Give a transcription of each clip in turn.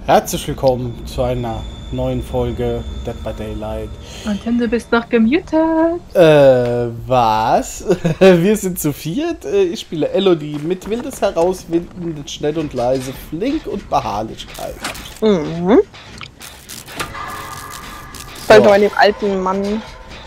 Herzlich willkommen zu einer neuen Folge Dead by Daylight. Und Tim, du bist noch gemutet. Was? Wir sind zu viert. Ich spiele Elodie mit wildes Herausfinden, schnell und leise, flink und Beharrlichkeit. Mhm. Sollte bei dem alten Mann.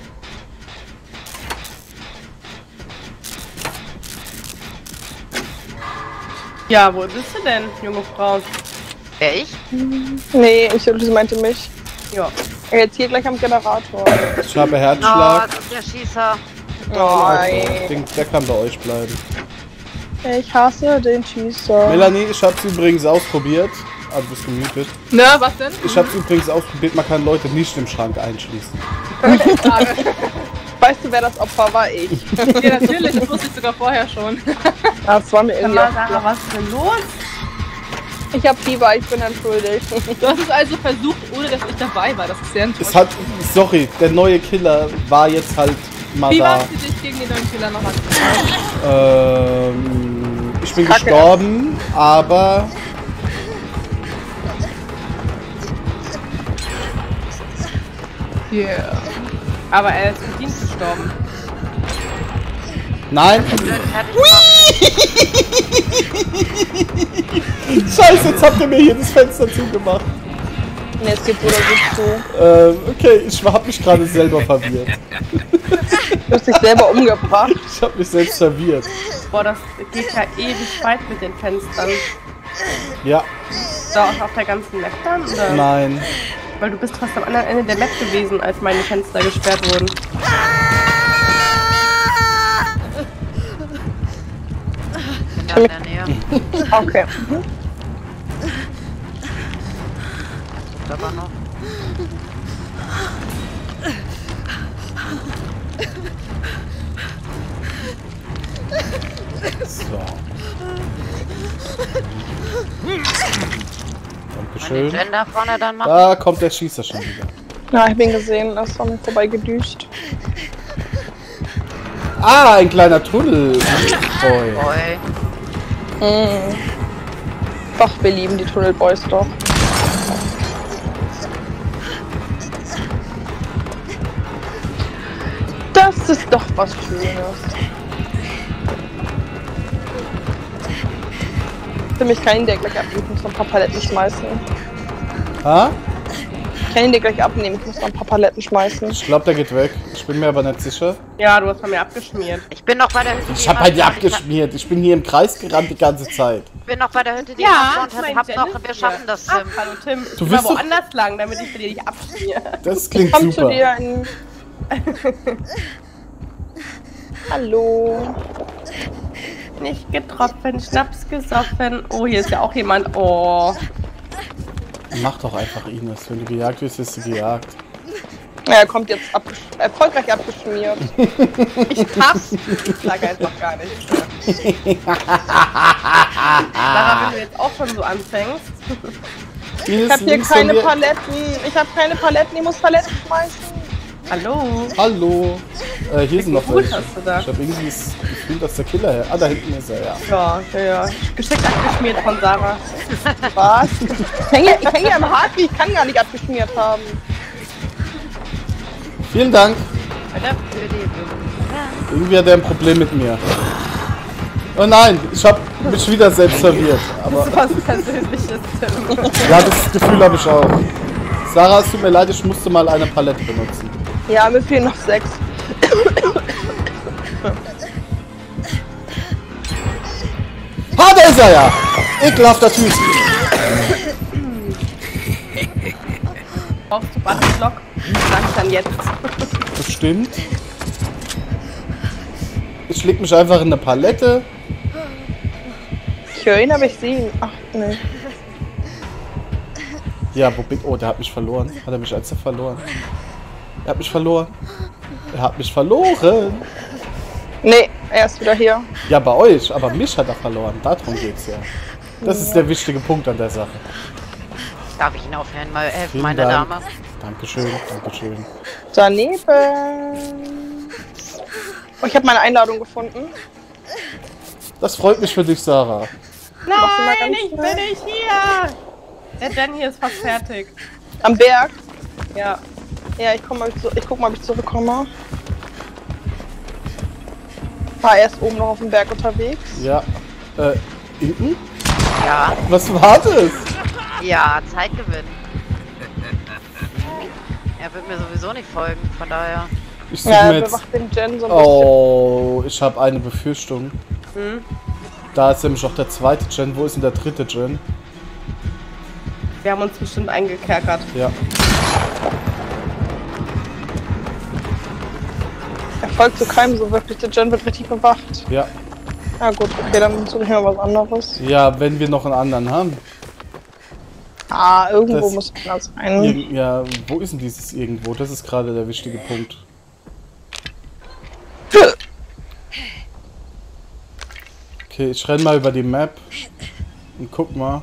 Ja, wo bist du denn, junge Frau? Wer, ich? Nee, sie meinte mich. Ja. Er jetzt hier gleich am Generator. Ich habe Herzschlag. Oh, der Schießer. Nein. Der kann bei euch bleiben. Ich hasse den Schießer. Melanie, ich habe es übrigens ausprobiert. Ah, du bist gemutet. Na, was denn? Ich habe es übrigens ausprobiert, man kann Leute nicht im Schrank einschließen. Weißt du, wer das Opfer war? Ich. Ja, natürlich, das wusste ich sogar vorher schon. Das war mir irgendwie Sarah, auch klar. was ist denn los? Ich hab Fieber, ich bin entschuldigt. Du hast es also versucht, ohne dass ich dabei war. Das ist sehr Es hat, sorry, der neue Killer war jetzt halt mal Wie da. warst du dich gegen den neuen Killer noch an? Ich bin Kacke. gestorben, aber Yeah. Aber er ist verdient gestorben. nein. Fertig gemacht. Scheiße, jetzt habt ihr mir hier das Fenster zugemacht. Nee, es geht so oder so zu. Okay, ich hab mich gerade selber verwirrt. Du hast dich selber umgebracht. Ich hab mich selbst verwirrt. Boah, das geht ja ewig weit mit den Fenstern. Ja, Da auch auf der ganzen Map dann, oder? nein. Weil du bist fast am anderen Ende der Map gewesen, als meine Fenster gesperrt wurden. Ich bin da in der Nähe. Okay. Ist aber noch. So. Wenn Dankeschön. den Gender vorne dann machen. Da kommt der Schießer schon wieder. Ja, ich bin gesehen, das ist an mir vorbei gedüst. Ah, ein kleiner Tunnel. Boy. Boy. Doch, wir lieben die Tunnelboys doch. Das ist doch was Schönes. Für mich kann ihn der gleich abnehmen, ich muss noch ein paar Paletten schmeißen. Ha? Ich kann ihn dir gleich abnehmen, ich muss noch ein paar Paletten schmeißen. Ich glaube, der geht weg. Ich bin mir aber nicht sicher. Ja, du hast bei mir abgeschmiert. Ich bin noch bei der Hütte. Ich habe bei dir abgeschmiert. Ich bin hier im Kreis gerannt die ganze Zeit. Ich bin noch bei der Hütte, die Ja, und hab noch. Wir schaffen das, Ach, Tim. hallo Tim. Ich Du bin bist mal doch- woanders lang, damit ich für dich nicht abschmiere. Das klingt Komm zu super. dir in... Hallo. Nicht getroffen, Schnaps gesoffen. Oh, hier ist ja auch jemand. Oh. Mach doch einfach Ines. Wenn du gejagt wirst, wirst du gejagt. Ja, er kommt jetzt erfolgreich abgeschmiert. Ich pass. Ich sag einfach gar nichts. Sarah, wenn du jetzt auch schon so anfängst. Ich hab hier keine Paletten. Ich hab keine Paletten, ich muss Paletten schmeißen. Hallo. Hallo. Hier sind noch Gut welche. hast du da. Ich habe irgendwie das Gefühl, dass der Killer her. Ah, da hinten ist er, ja. Ja. Geschickt abgeschmiert von Sarah. Was? Ich häng hier im Haki, ich kann gar nicht abgeschmiert haben. Vielen Dank. Alter. Für die Irgendwie hat er ein Problem mit mir. Oh nein, ich habe mich wieder selbst verwirrt. Aber Das ist was Persönliches, Tim. ja, das Gefühl habe ich auch. Sarah, es tut mir leid, ich musste mal eine Palette benutzen. Ja, mir fehlen noch 6. Ha, da ist er ja! Ekelhafter Typ. Brauchst du Buttonblock? Sag ich dann jetzt. Bestimmt. Ich leg mich einfach in eine Palette. Ich höre ihn, aber ich sehe ihn. Ach, nee. Ja, wo bin... Oh, der hat mich verloren. Hat er mich als er verloren? Er hat mich verloren. Er hat mich verloren. Nee, er ist wieder hier. Ja, bei euch. Aber mich hat er verloren. Darum geht's ja. Das ist der wichtige Punkt an der Sache. Darf ich Ihnen aufhören, mal helfen, Vielen meine Dank. Dame? Dankeschön, Dankeschön. Daneben. Oh, ich habe meine Einladung gefunden. Das freut mich für dich, Sarah. Machst du mal Nein, ganz ich schnell? bin nicht hier! Der Jen hier ist fast fertig. Am Berg? Ja. Ja, ich guck mal, ob ich zurückkomme. War erst oben noch auf dem Berg unterwegs. Ja. Hinten? Ja. Was war das? Ja, Zeitgewinn. Er wird mir sowieso nicht folgen, von daher. Ich suche Ja, mir jetzt... bewacht den Jen so ein Oh, ich habe eine Befürchtung. Hm? Da ist nämlich noch der zweite Gen. Wo ist denn der dritte Gen? Wir haben uns bestimmt eingekerkert. Ja. Er folgt zu keinem so wirklich. Der Jen wird richtig bewacht. Ja. Na gut, okay, dann suche ich mal was anderes. Ja, wenn wir noch einen anderen haben. Ah, irgendwo Das- muss das sein. Ja, wo ist denn dieses irgendwo? Das ist gerade der wichtige Punkt. Okay, ich renn mal über die Map und guck mal.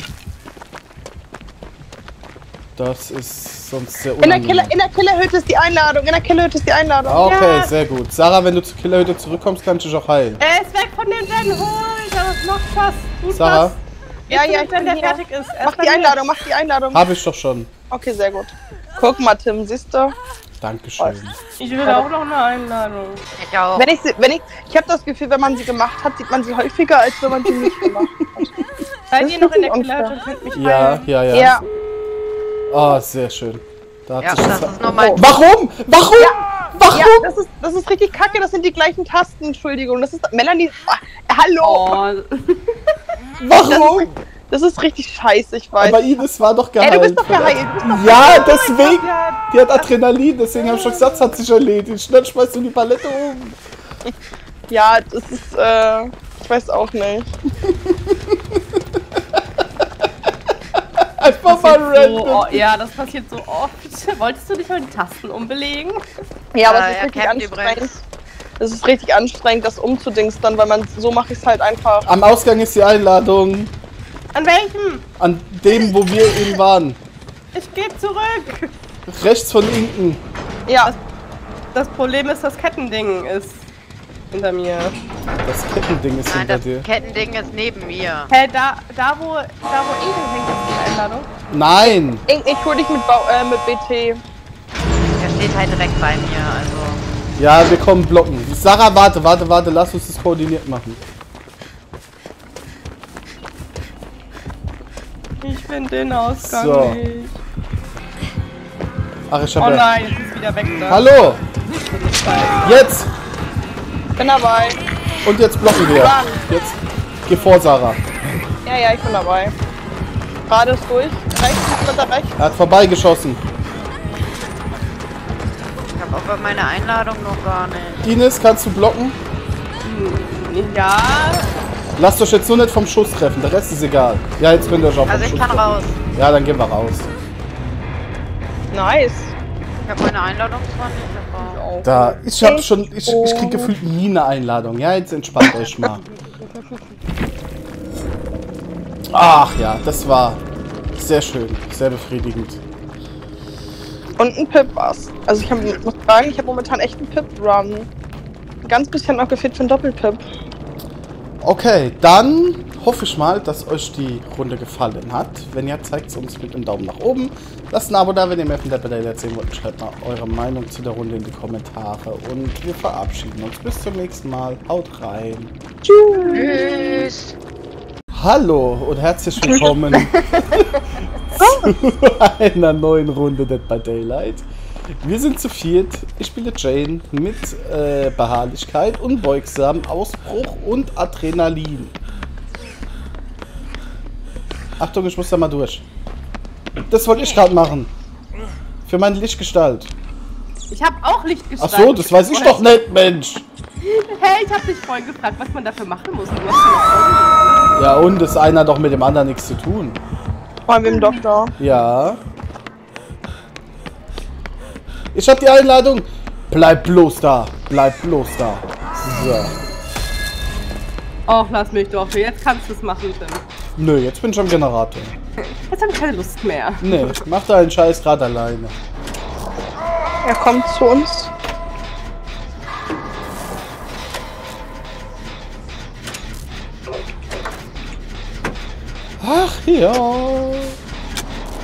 Das ist sonst sehr unangenehm. In der Killerhütte ist die Einladung. In der Killerhütte ist die Einladung. Okay, Ja. sehr gut. Sarah, wenn du zur Killerhütte zurückkommst, kannst du dich auch heilen. Er ist weg von dem Jen, hol! Das macht was. Tut Sarah, was. Ja, Jetzt ja, zu ich dem Jen, bin der hier. fertig ist. Er Mach ist bei die mir. Einladung, mach die Einladung. habe ich doch schon. Okay, sehr gut. Guck mal, Tim, siehst du? Dankeschön. Ich will auch noch eine Einladung. Ich auch. Ich habe das Gefühl, wenn man sie gemacht hat, sieht man sie häufiger, als wenn man sie nicht gemacht hat. Seid Das ihr noch in der ist Killerhütte und könnt mich Ja, heilen? ja, ja. Ja. Ah, sehr schön. Da hat Ja, sich das ist normal. Warum? Warum? Warum? Ja, das ist richtig kacke, das sind die gleichen Tasten, Entschuldigung. Das ist Melanie. Hallo! Oh, Warum? Das ist richtig scheiße, ich weiß. Aber Ines war doch geheilt. Ey, du bist doch geheilt. Du bist doch Ja, deswegen. ja. Die hat Adrenalin, deswegen habe ich schon gesagt, es hat sich erledigt. Schnell schmeißt du die Palette um. Ja, das ist, ich weiß auch nicht. Einfach mal So, random. oh, ja, das passiert so oft. Wolltest du nicht mal die Tasten umbelegen? Ja, aber es ist er richtig kennt anstrengend. übrigens. Es ist richtig anstrengend, das umzudingstern, weil man so mache ich es halt einfach. Am Ausgang ist die Einladung. An welchem? An dem, wo wir eben waren. Ich gehe zurück. Rechts von Inken. Ja, Das Problem ist, das Kettending ist hinter mir. Das Kettending ist Nein, hinter das dir. Kettending ist neben mir. Hey, da wo Inkel hängt, ist die Einladung. Nein. ich hol dich mit BT. Der steht halt direkt bei mir, also. Ja, wir kommen blocken. Sarah, warte. Lass uns das koordiniert machen. Ich finde den Ausgang So. nicht. Ach, ich Oh hab ja... nein, jetzt ist wieder weg da. Hallo. Jetzt. Bin dabei. Und jetzt blocken wir. Jetzt. Geh vor, Sarah. Ja, ich bin dabei. Gerade ist durch. Rechts, dritter rechts. Er hat vorbeigeschossen. Ich habe aber meine Einladung noch gar nicht. Ines, kannst du blocken? Ja, Lasst euch jetzt nur nicht vom Schuss treffen, der Rest ist egal. Ja, jetzt könnt ihr euch auch vom Also ich Schuss kann treffen. raus. Ja, dann gehen wir raus. Nice. Ich habe meine Einladung zwar nicht, aber. Da, ich krieg gefühlt nie eine Einladung. Ja, jetzt entspannt euch mal. Ach ja, das war sehr schön, sehr befriedigend. Und ein Pip war's. Also muss sagen, ich habe momentan echt einen Pip-Run. Ein ganz bisschen noch gefehlt für einen Doppelpip. Okay, dann hoffe ich mal, dass euch die Runde gefallen hat. Wenn ja, zeigt es uns mit einem Daumen nach oben. Lasst ein Abo da, wenn ihr mehr von Dead by Daylight sehen wollt. Schreibt mal eure Meinung zu der Runde in die Kommentare. Und wir verabschieden uns. Bis zum nächsten Mal. Haut rein. Tschüss. Hallo und herzlich willkommen zu einer neuen Runde Dead by Daylight. Wir sind zu viert. Ich spiele Jane mit Beharrlichkeit, Unbeugsam, Ausbruch und Adrenalin. Achtung, ich muss da mal durch. Das wollte ich gerade machen. Für meine Lichtgestalt. ich habe auch Lichtgestalt. Ach so, das weiß ich doch nicht, Mensch. Hey, ich habe dich vorhin gefragt, was man dafür machen muss. Du hast mir Ja und, ist einer doch mit dem anderen nichts zu tun. Vor allem mit dem Doktor. Ja. Ich hab die Einladung. Bleib bloß da. Bleib bloß da. So. Och, lass mich doch. Jetzt kannst du es machen, Tim. Nö, jetzt bin ich am Generator. Jetzt habe ich keine Lust mehr. Nee, mach deinen Scheiß gerade alleine. Er kommt zu uns. Ach ja.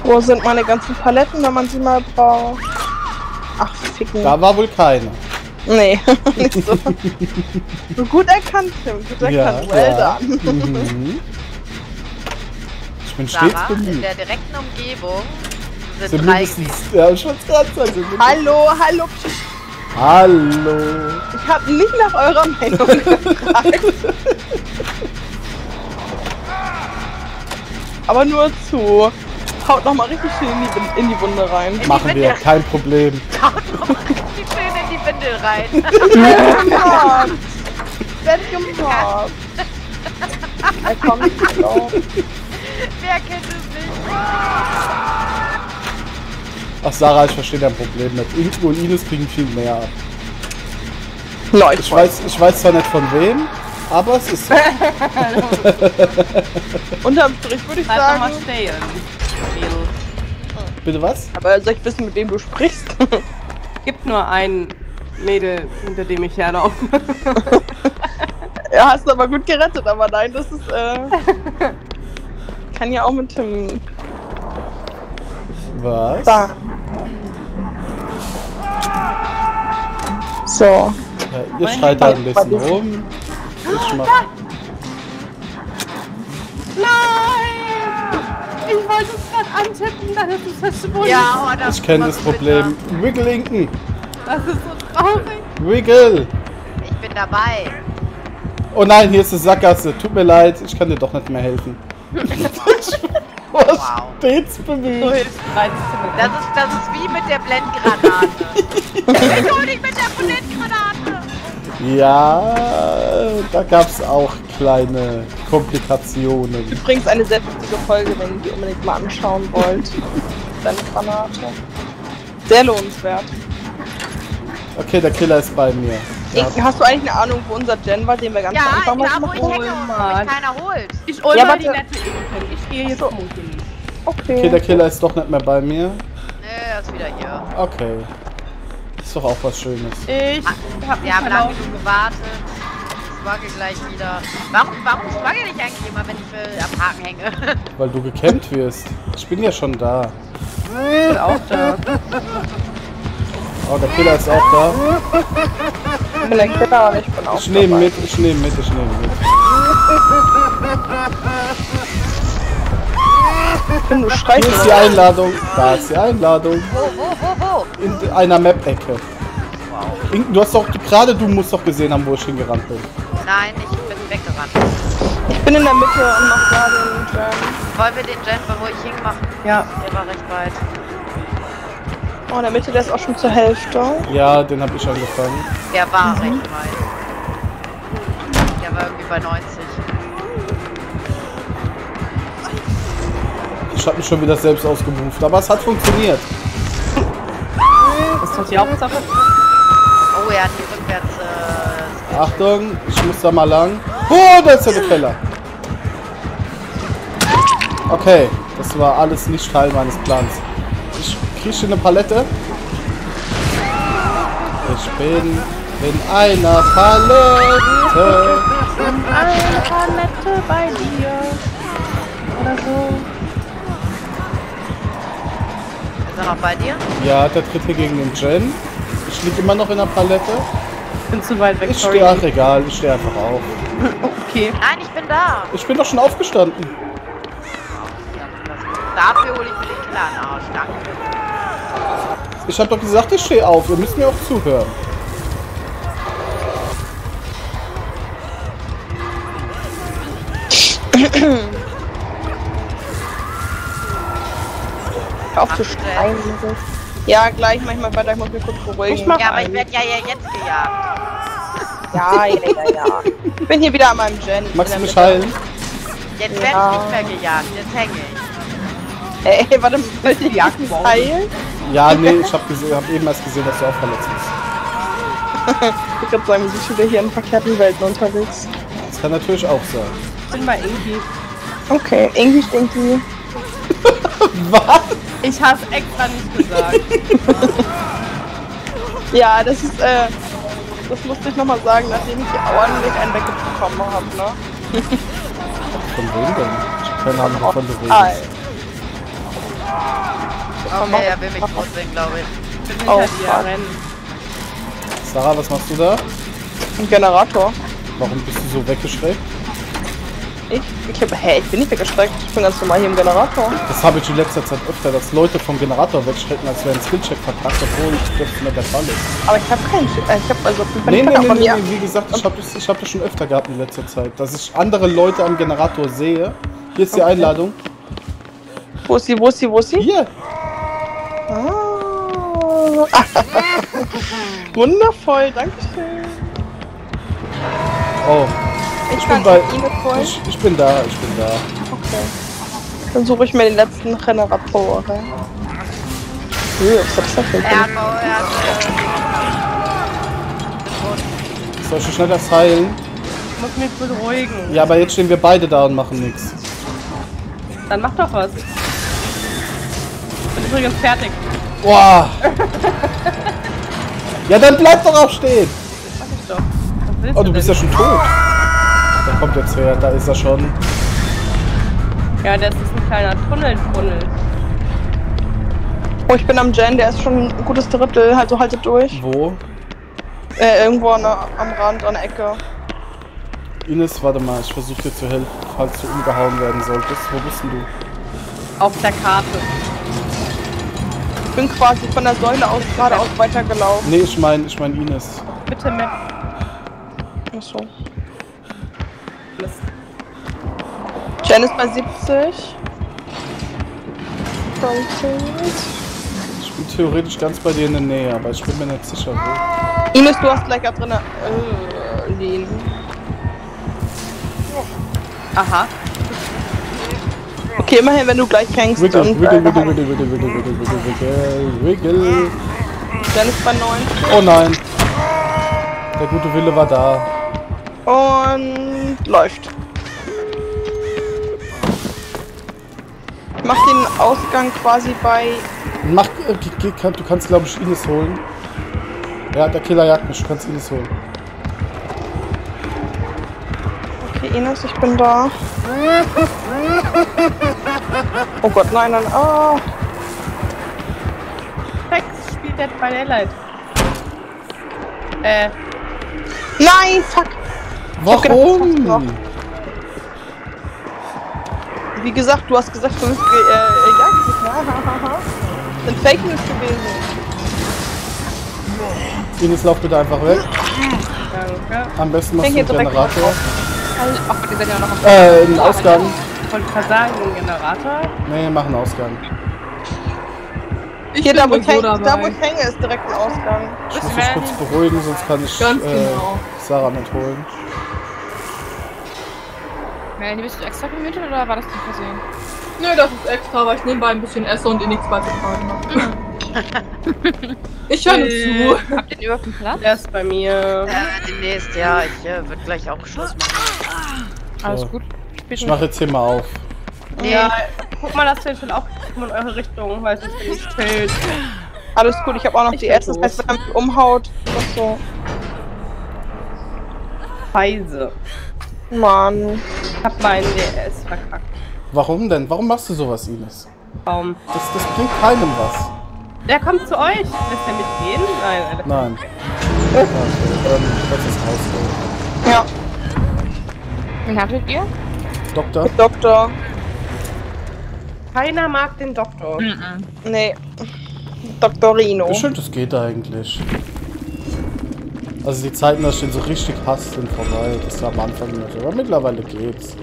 Wo sind meine ganzen Paletten, wenn man sie mal braucht? Ach, ficken. Da war wohl keine. Nee, nicht so. So gut erkannt, Tim. Gut erkannt. Well done. Mhm. Ich bin stets Sarah, in bemüht. der direkten Umgebung sind Sind 3 mindestens, gewesen. ja, ich wollte gerade sagen. sind Hallo, hallo. Hallo. Ich habe nicht nach eurer Meinung gefragt. Aber nur zu. Haut nochmal richtig schön in die Wunde rein. Machen wir, kein Problem. Haut noch richtig schön in die Windel rein. Gemobbt. Werd gemobbt. Er kommt nicht drauf. Wer kennt es nicht? Ach, Sarah, ich verstehe dein Problem nicht. Ingo und Ines kriegen viel mehr ab. Leute. Ich weiß zwar nicht von wem, aber es ist so. Unterm Strich würde ich Bleib doch mal sagen. stehen. Bitte was? Aber soll ich wissen, mit wem du sprichst? Gibt nur ein Mädel, hinter dem ich herlaufe. Ja, hast du aber gut gerettet, aber nein, das ist, kann ja auch mit Tim. Was? Da. So. Ja, ihr schreit da ein bisschen rum. Ich mach. Nein! Ich wollte es gerade antippen, dann ist es verschwunden. Ja, oh, das Ich kenne ist das Problem. Wiggelinken. Das ist so traurig. Wiggle. Ich bin dabei. Oh nein, hier ist eine Sackgasse. Tut mir leid, ich kann dir doch nicht mehr helfen. Was Wow. stets So bemüht. hilfsbereit Das ist wie mit der Blendgranate. Ich hol dich mit der Blendgranate. Ja, da gab es auch kleine Komplikationen. Übrigens eine sehr witzige Folge, wenn ihr die unbedingt mal anschauen wollt. Deine Granate. Sehr lohnenswert. Okay, der Killer ist bei mir. Ja. Hast du eigentlich eine Ahnung, wo unser Gen war, den wir ganz am Ja, Anfang mal da wo gemacht ich haben? hänge, wo mich keiner holt. Ich hol Ja, mal die warte. nette Inken. Ich gehe jetzt smoking. Okay, der Killer ist doch nicht mehr bei mir. Nee, er ist wieder hier. Okay. Ist doch auch was Schönes. Ich hab Wir haben mich lange verlaufen. genug gewartet. Ich wage gleich wieder. Warum frage ich eigentlich immer, wenn ich am Haken hänge? Weil du gekämmt wirst. Ich bin ja schon da. Ich bin auch da. Oh, der Killer ist auch da. Ich bin der Killer, aber ich bin auch Ich nehme dabei. mit, ich nehme mit. Du schreist Hier ist die Einladung. Da ist die Einladung. Wo? In einer Map-Ecke. Du hast doch gerade, du musst doch gesehen haben, wo ich hingerannt bin. Nein, ich bin weggerannt. Ich bin in der Mitte und mach da den Gen. Wollen wir den Gen, wo ich hing, machen? Ja. Der war recht weit. Oh, in der Mitte, der ist auch schon zur Hälfte. Ja, den habe ich angefangen. Der war recht weit. Der war irgendwie bei 90. Ich habe mich schon wieder selbst ausgerufen, aber es hat funktioniert. Das hat die Hauptsache. Oh, er hat die rückwärts. Achtung, ich muss da mal lang. Oh, da ist ja der Keller. Okay, das war alles nicht Teil meines Plans. Ich kriege eine Palette. Ich bin in einer Palette. Eine Palette bei dir. Oder so. Ist er noch bei dir? Ja, der dritte gegen den Gen. Ich liege immer noch in der Palette. Ich bin zu weit weg, Ich stehe, ach egal, ich stehe einfach auf. Okay. Nein, ich bin da. Ich bin doch schon aufgestanden. Dafür hole ich mir den Killer an den Arsch. Danke. Ich habe doch gesagt, ich stehe auf. Ihr müsst mir auch zuhören. Auf zu schreien. Ja, gleich, manchmal weiter, ich muss mich kurz beruhigen. Ich mach Ja, aber ich einen. werde ja jetzt gejagt. Ja. Ich bin hier wieder an meinem Gen. Magst du In der mich Mitte. heilen? Jetzt werde Ja. ich nicht mehr gejagt. Jetzt hänge ich. Ey, warte, will die Jagd heilen? Ja, nee, ich habe hab eben erst gesehen, dass du auch verletzt bist. Ich würde sagen, wir sind schon wieder hier in verkehrten Welten unterwegs. Das kann natürlich auch sein. Ich bin bei Ingi. Okay, irgendwie stinky. Was? Ich hab's extra nicht gesagt. Ja, das ist, das musste ich nochmal sagen, nachdem ich hier ordentlich einen wegbekommen habe, ne? Von wem denn? Ich habe keine Ahnung, wovon du Alter. redest. Okay, er will mich vorsehen, glaube ich. Ich bin Oh, hinter dir, fuck. rennen. Sarah, was machst du da? Ein Generator. Warum bist du so weggeschreckt? Ich bin nicht weggestreckt. Ich bin ganz normal hier im Generator. Das habe ich in letzter Zeit öfter, dass Leute vom Generator wegschrecken, als wäre ein Skillcheck verpackt, obwohl das nicht der Fall ist. Aber ich habe keinen. Ich habe also. Nee, wie gesagt, ich hab das schon öfter gehabt in letzter Zeit, dass ich andere Leute am Generator sehe. Hier ist die Einladung. Wo ist sie? Hier! Ah. Wundervoll, dankeschön. Oh, Ich bin kann bei- Ihnen voll. ich bin da. Okay. Dann suche ich mir den letzten Generatoren. Was ist das denn? Soll ich schnell das heilen? Ich muss mich beruhigen. Ja, aber jetzt stehen wir beide da und machen nichts. Dann mach doch was. Ich bin übrigens fertig. Boah! Ja, dann bleib doch auch stehen! Mach ich doch. Was willst Oh, du bist denn? ja schon tot. Der kommt jetzt her, da ist er schon. Ja, das ist ein kleiner Tunnel. Oh, ich bin am Jen, der ist schon ein gutes Drittel. Also haltet durch. Wo? Irgendwo am Rand, an der Ecke. Ines, warte mal, ich versuche dir zu helfen, falls du umgehauen werden solltest. Wo bist denn du? Auf der Karte. Ich bin quasi von der Säule aus geradeaus weitergelaufen. Nee, ich mein Ines. Bitte Map. Achso. Mist. Jen ist bei 70. Ich bin theoretisch ganz bei dir in der Nähe, aber ich bin mir nicht sicher, wo. Ines, du hast gleich da drin liegen. Aha. Okay, immerhin, wenn du gleich hängst. Wiggle, und, wiggle, wiggle, wiggle, wiggle, wiggle, wiggle, wiggle, wiggle. Jen ist bei 9. Oh nein. Der gute Wille war da. Und läuft. Ich mach den Ausgang quasi bei. Du kannst, glaube ich, Ines holen. Ja, der Killer jagt mich. Du kannst Ines holen. Okay, Ines, ich bin da. Oh Gott, nein. Oh. Rex spielt Dead by Daylight. Nein, fuck. Warum? Wie gesagt, du hast gesagt, du bist jagt. Sind Fake News gewesen. Ines, lauf bitte einfach weg. Danke. Am besten machst du Denk einen jetzt direkt Generator. Ach, die sind ja noch am Einen Ausgang. Wollte ich gerade sagen, ein Generator. Nee, mach einen Ausgang. Hier, da wo ich hänge, dabei. ist direkt ein Ausgang. Ich muss mich kurz beruhigen, sonst kann ich Ganz genau. Sarah nicht holen. Melanie, bist du extra gemütet oder war das nicht versehen? Nö, das ist extra, weil ich nebenbei ein bisschen esse und ihr nichts beizutragen habe. Ich höre nur zu. Habt ihr denn überhaupt einen Platz? Der ist bei mir. Demnächst, ja. Ich würde gleich auch Schluss machen. Alles So. gut. Ich mache jetzt hier mal auf. Nee. Ja, guck mal, dass wir schon auch in eure Richtung, weil es ist nicht Schild. Alles gut, ich habe auch noch Ich die bin erste. Das heißt, wenn er mich umhaut, das so. Feise. Mann. Ich hab meinen DS verkackt. Warum denn? Warum machst du sowas, Ines? Baum. Das bringt keinem was. Der kommt zu euch. Lässt er mitgehen? Nein, Alter. Nein. Okay, dann lass es rausgehen. Ja, Wen hattet ihr? Doktor? Doktor. Keiner mag den Doktor. Nee. Doktorino. Ich finde, das geht eigentlich. Also die Zeiten, dass ich den so richtig hasse, sind vorbei. Das war am Anfang nicht. Aber mittlerweile geht's.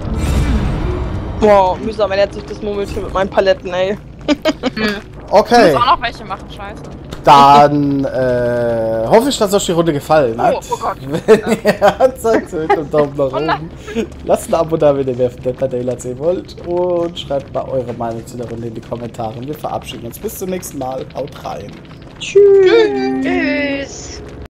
Wow, mühsam ernährt sich das Murmeltier mit meinen Paletten, ey. Okay, Ich muss auch noch welche machen, scheiße. dann hoffe ich, dass euch die Runde gefallen hat. Oh Gott. Wenn ihr zeigt mit einem Daumen nach oben. Lasst ein Abo da, wenn ihr mehr von Dead by Daylight sehen wollt. Und schreibt mal eure Meinung zu der Runde in die Kommentare. Wir verabschieden uns. Bis zum nächsten Mal. Haut rein. Tschüss. Tschüss.